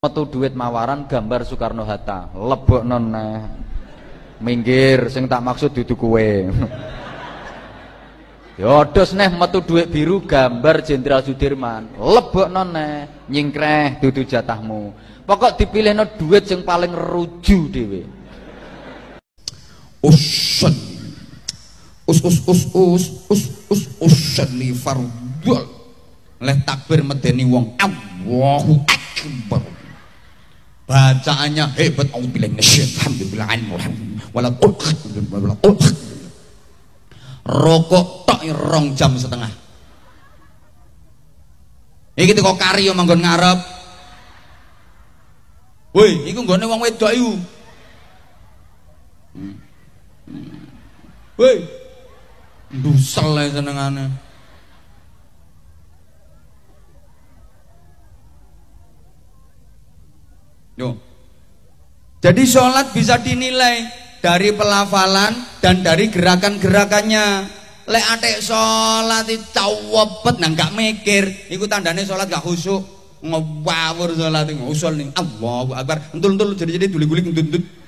metu duit mawaran gambar Soekarno Hatta, lebokno neh. Minggir, sing tak maksud dudu kowe. Ya dos neh metu duit biru gambar Jenderal Sudirman, lebokno neh, nyingkreh dudu jatahmu. Pokok dipilihno duit sing paling ruju dhewe. Usun usani fardul leh takbir medeni wong Allahu Akbar, bacaannya hebat. Auzubillahi minasyaitonir rajim. Rokok tok 2 jam setengah. Iki teko kari yo manggon ngarep. Woi, iku nggone wong wedok iku. Woi, ndusel ae senengane. Yo. Jadi sholat bisa dinilai dari pelafalan dan dari gerakan-gerakannya. Lek atek sholat itu cawepet nang gak mikir, iku tandane sholat gak khusyuk. Ngawur sholat iku usul ning Allahu Akbar. Entul-entul jadi guling-guling ndut-ndut.